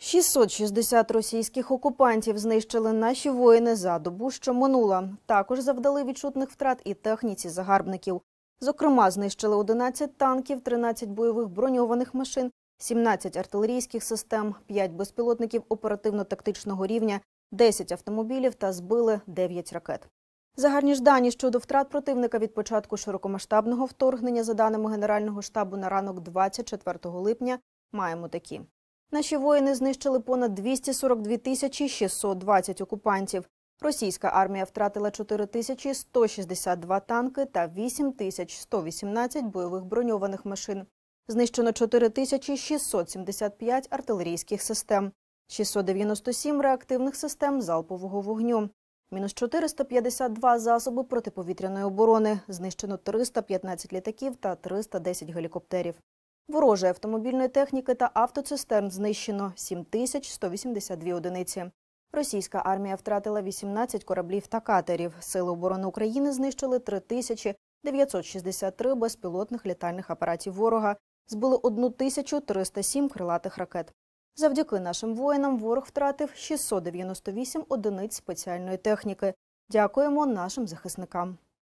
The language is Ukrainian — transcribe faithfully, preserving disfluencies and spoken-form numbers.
шістсот шістдесят російських окупантів знищили наші воїни за добу, що минула. Також завдали відчутних втрат і техніці загарбників. Зокрема, знищили одинадцять танків, тринадцять бойових броньованих машин, сімнадцять артилерійських систем, п'ять безпілотників оперативно-тактичного рівня, десять автомобілів та збили дев'ять ракет. Загальні ж дані щодо втрат противника від початку широкомасштабного вторгнення, за даними Генерального штабу, на ранок двадцять четвертого липня маємо такі. Наші воїни знищили понад двісті сорок дві тисячі шістсот двадцять окупантів. Російська армія втратила чотири тисячі сто шістдесят два танки та вісім тисяч сто вісімнадцять бойових броньованих машин. Знищено чотири тисячі шістсот сімдесят п'ять артилерійських систем, шістсот дев'яносто сім реактивних систем залпового вогню, мінус чотириста п'ятдесят два засоби протиповітряної оборони, знищено триста п'ятнадцять літаків та триста десять гелікоптерів. Ворожої автомобільної техніки та автоцистерн знищено сім тисяч сто вісімдесят дві одиниці. Російська армія втратила вісімнадцять кораблів та катерів. Сили оборони України знищили три тисячі дев'ятсот шістдесят три безпілотних літальних апаратів ворога, збили тисячу триста сім крилатих ракет. Завдяки нашим воїнам ворог втратив шістсот дев'яносто вісім одиниць спеціальної техніки. Дякуємо нашим захисникам.